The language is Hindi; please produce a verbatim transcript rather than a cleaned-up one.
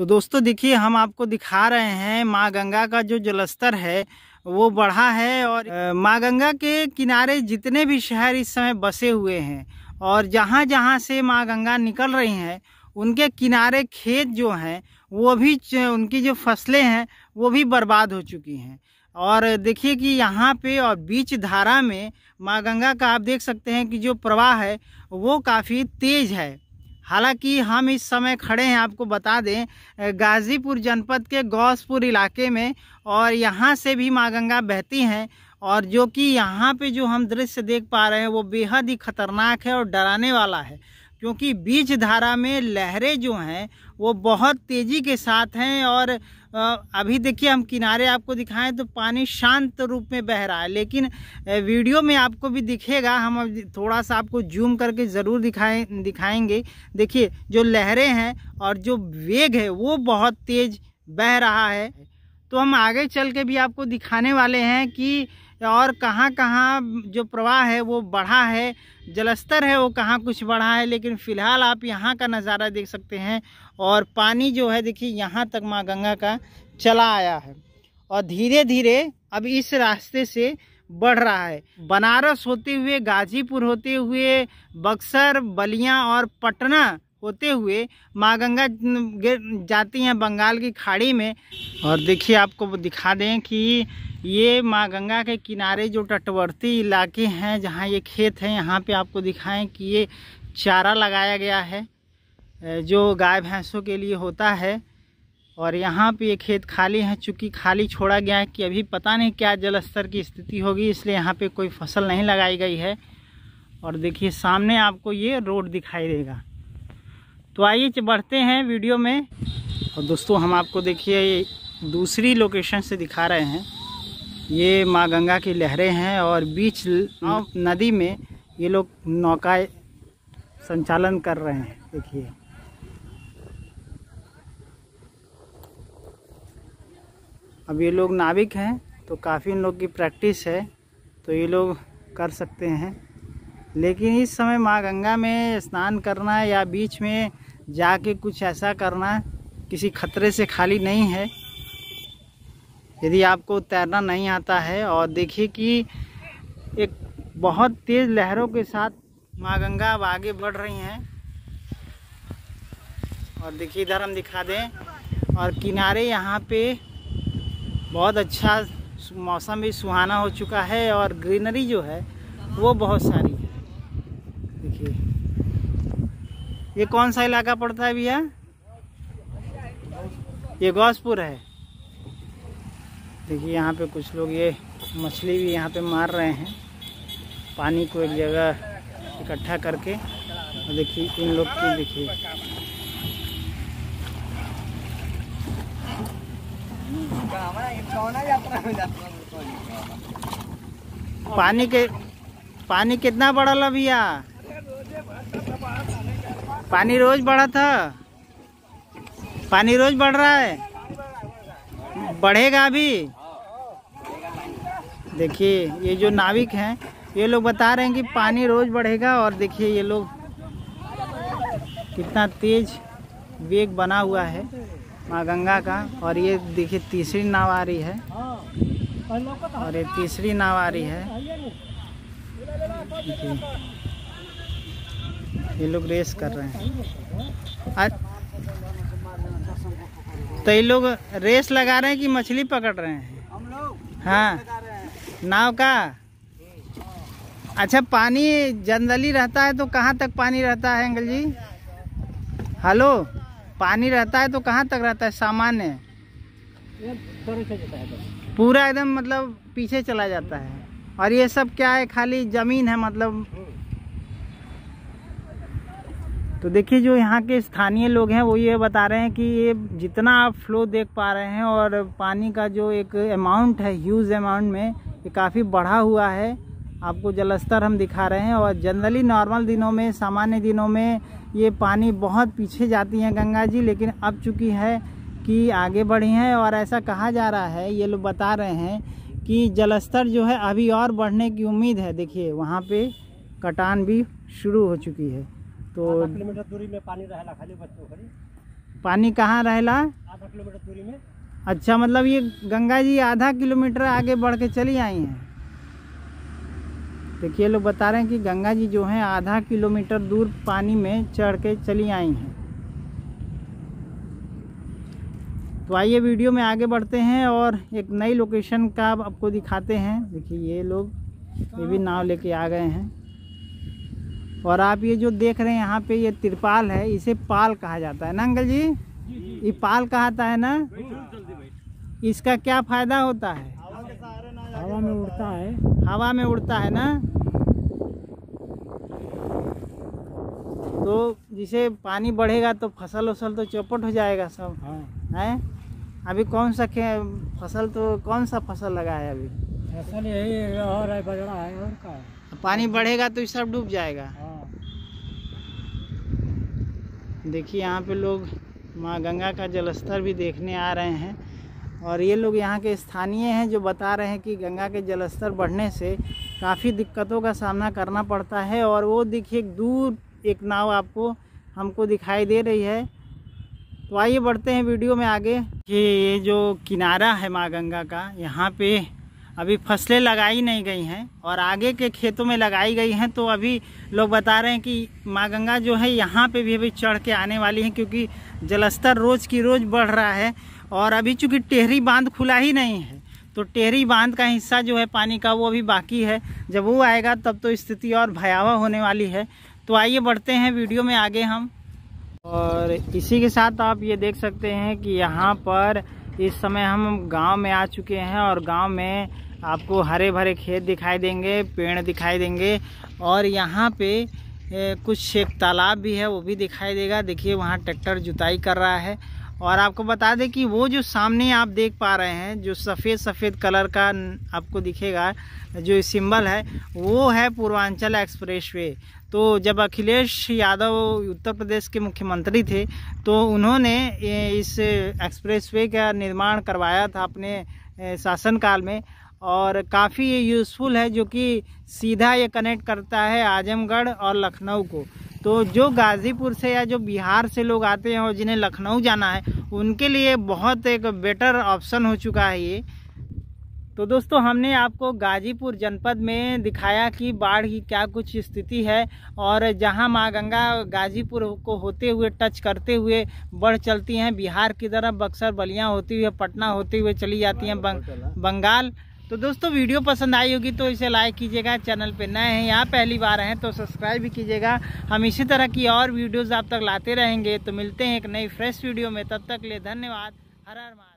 तो दोस्तों देखिए, हम आपको दिखा रहे हैं माँ गंगा का जो जलस्तर है वो बढ़ा है। और माँ गंगा के किनारे जितने भी शहर इस समय बसे हुए हैं और जहाँ जहाँ से माँ गंगा निकल रही हैं उनके किनारे खेत जो हैं वो भी, उनकी जो फसलें हैं वो भी बर्बाद हो चुकी हैं। और देखिए कि यहाँ पे और बीच धारा में माँ गंगा का आप देख सकते हैं कि जो प्रवाह है वो काफ़ी तेज़ है। हालांकि हम इस समय खड़े हैं, आपको बता दें, गाज़ीपुर जनपद के गौसपुर इलाके में, और यहाँ से भी माँ गंगा बहती हैं। और जो कि यहाँ पे जो हम दृश्य देख पा रहे हैं वो बेहद ही खतरनाक है और डराने वाला है, क्योंकि बीच धारा में लहरें जो हैं वो बहुत तेज़ी के साथ हैं। और अभी देखिए, हम किनारे आपको दिखाएं तो पानी शांत रूप में बह रहा है, लेकिन वीडियो में आपको भी दिखेगा। हम थोड़ा सा आपको जूम करके ज़रूर दिखाएं दिखाएंगे। देखिए जो लहरें हैं और जो वेग है वो बहुत तेज़ बह रहा है। तो हम आगे चल के भी आपको दिखाने वाले हैं कि और कहाँ कहाँ जो प्रवाह है वो बढ़ा है, जलस्तर है वो कहाँ कुछ बढ़ा है। लेकिन फ़िलहाल आप यहाँ का नज़ारा देख सकते हैं और पानी जो है देखिए यहाँ तक माँ गंगा का चला आया है और धीरे धीरे अब इस रास्ते से बढ़ रहा है। बनारस होते हुए, गाज़ीपुर होते हुए, बक्सर, बलिया और पटना होते हुए माँ गंगा जाती हैं बंगाल की खाड़ी में। और देखिए, आपको दिखा दें कि ये माँ गंगा के किनारे जो तटवर्ती इलाके हैं जहाँ ये खेत हैं, यहाँ पे आपको दिखाएं कि ये चारा लगाया गया है जो गाय भैंसों के लिए होता है। और यहाँ पे ये खेत खाली है, चूँकि खाली छोड़ा गया है कि अभी पता नहीं क्या जल स्तर की स्थिति होगी, इसलिए यहाँ पे कोई फसल नहीं लगाई गई है। और देखिए सामने आपको ये रोड दिखाई देगा। तो आइए बढ़ते हैं वीडियो में। और दोस्तों हम आपको देखिए दूसरी लोकेशन से दिखा रहे हैं। ये माँ गंगा की लहरें हैं और बीच नदी में ये लोग नौका संचालन कर रहे हैं। देखिए अब ये लोग नाविक हैं तो काफ़ी इन लोग की प्रैक्टिस है, तो ये लोग कर सकते हैं। लेकिन इस समय माँ गंगा में स्नान करना या बीच में जाके कुछ ऐसा करना किसी खतरे से खाली नहीं है, यदि आपको तैरना नहीं आता है। और देखिए कि एक बहुत तेज़ लहरों के साथ माँ गंगा अब आगे बढ़ रही हैं। और देखिए इधर हम दिखा दें, और किनारे यहाँ पे बहुत अच्छा मौसम भी सुहाना हो चुका है और ग्रीनरी जो है वो बहुत सारी है। देखिए ये कौन सा इलाका पड़ता है भैया? ये गौसपुर है। देखिए यहाँ पे कुछ लोग ये मछली भी यहाँ पे मार रहे हैं, पानी को एक जगह इकट्ठा करके। और देखिए इन लोग की, देखिए पानी के पानी कितना बढ़ा भैया? पानी रोज बढ़ा था, पानी रोज बढ़ रहा है, बढ़ेगा अभी। देखिए ये जो नाविक हैं ये लोग बता रहे हैं कि पानी रोज बढ़ेगा। और देखिए ये लोग कितना तेज वेग बना हुआ है माँ गंगा का। और ये देखिए तीसरी नाव आ रही है, और ये तीसरी नाव आ रही है। देखिए ये लोग रेस कर रहे हैं। आज तो ये लोग रेस लगा रहे हैं कि मछली पकड़ रहे हैं? हम लोग हाँ नाव का। अच्छा, पानी जनरली रहता है तो कहाँ तक पानी रहता है अंकल जी? हेलो, पानी रहता है तो कहाँ तक रहता है सामान्य? पूरा एकदम मतलब पीछे चला जाता है। और ये सब क्या है? खाली ज़मीन है मतलब। तो देखिए जो यहाँ के स्थानीय लोग हैं वो ये बता रहे हैं कि ये जितना आप फ्लो देख पा रहे हैं और पानी का जो एक अमाउंट है, ह्यूज अमाउंट में, ये काफ़ी बढ़ा हुआ है। आपको जलस्तर हम दिखा रहे हैं। और जनरली नॉर्मल दिनों में, सामान्य दिनों में ये पानी बहुत पीछे जाती हैं गंगा जी, लेकिन अब चूँकि है कि आगे बढ़ी हैं। और ऐसा कहा जा रहा है, ये लोग बता रहे हैं कि जलस्तर जो है अभी और बढ़ने की उम्मीद है। देखिए वहाँ पे कटान भी शुरू हो चुकी है। तो किलोमीटर दूरी में पानी रहेला खाली बच्चों खड़ी। पानी कहाँ रहेला? आधा किलोमीटर दूरी में। अच्छा, मतलब ये गंगा जी आधा किलोमीटर आगे बढ़ के चली आई हैं। देखिए लोग बता रहे हैं कि गंगा जी जो हैं आधा किलोमीटर दूर पानी में चढ़ के चली आई हैं। तो आइए वीडियो में आगे बढ़ते हैं और एक नई लोकेशन का आपको दिखाते हैं। देखिए ये लोग ये भी नाव लेके आ गए हैं और आप ये जो देख रहे हैं यहाँ पे ये तिरपाल है, इसे पाल कहा जाता है ना अंकल जी? ये पाल कहता है ना। इसका क्या फायदा होता है? हवा में उड़ता है। हवा में उड़ता है ना। तो जिसे पानी बढ़ेगा तो फसल उसल तो चौपट हो जाएगा सब। हाँ। है अभी कौन सा खे फसल तो कौन सा फसल लगा है अभी? फसल यही और है, बजड़ा है और का है। पानी बढ़ेगा तो ये सब डूब जाएगा। हाँ। देखिए यहाँ पे लोग माँ गंगा का जलस्तर भी देखने आ रहे हैं और ये लोग यहाँ के स्थानीय हैं जो बता रहे हैं कि गंगा के जलस्तर बढ़ने से काफ़ी दिक्कतों का सामना करना पड़ता है। और वो देखिए दूर एक नाव आपको हमको दिखाई दे रही है। तो आइए बढ़ते हैं वीडियो में आगे। कि ये जो किनारा है माँ गंगा का, यहाँ पे अभी फसलें लगाई नहीं गई हैं और आगे के खेतों में लगाई गई हैं। तो अभी लोग बता रहे हैं कि माँ गंगा जो है यहाँ पे भी अभी चढ़ के आने वाली है, क्योंकि जलस्तर रोज़ की रोज़ बढ़ रहा है। और अभी चूँकि टेहरी बांध खुला ही नहीं है तो टेहरी बांध का हिस्सा जो है पानी का वो अभी बाकी है। जब वो आएगा तब तो स्थिति और भयावह होने वाली है। तो आइए बढ़ते हैं वीडियो में आगे हम। और इसी के साथ आप ये देख सकते हैं कि यहाँ पर इस समय हम गांव में आ चुके हैं और गांव में आपको हरे भरे खेत दिखाई देंगे, पेड़ दिखाई देंगे और यहाँ पे ए, कुछ एक तालाब भी है वो भी दिखाई देगा। देखिए वहाँ ट्रैक्टर जुताई कर रहा है। और आपको बता दें कि वो जो सामने आप देख पा रहे हैं जो सफ़ेद सफ़ेद कलर का आपको दिखेगा जो सिंबल है, वो है पूर्वांचल एक्सप्रेसवे। तो जब अखिलेश यादव उत्तर प्रदेश के मुख्यमंत्री थे तो उन्होंने इस एक्सप्रेसवे का निर्माण करवाया था अपने शासनकाल में और काफ़ी ये यूज़फुल है, जो कि सीधा ये कनेक्ट करता है आजमगढ़ और लखनऊ को। तो जो गाज़ीपुर से या जो बिहार से लोग आते हैं और जिन्हें लखनऊ जाना है उनके लिए बहुत एक बेटर ऑप्शन हो चुका है ये। तो दोस्तों हमने आपको गाजीपुर जनपद में दिखाया कि बाढ़ की क्या कुछ स्थिति है और जहां माँ गंगा गाजीपुर को होते हुए टच करते हुए बढ़ चलती हैं बिहार की तरफ, बक्सर बलिया होती हुए पटना होते हुए चली जाती हैं बंग, बंगाल। तो दोस्तों वीडियो पसंद आई होगी तो इसे लाइक कीजिएगा, चैनल पे नए हैं यहाँ पहली बार हैं तो सब्सक्राइब भी कीजिएगा। हम इसी तरह की और वीडियोज़ आप तक लाते रहेंगे। तो मिलते हैं एक नई फ्रेश वीडियो में, तब तक के लिए धन्यवाद। हर हर महादेव।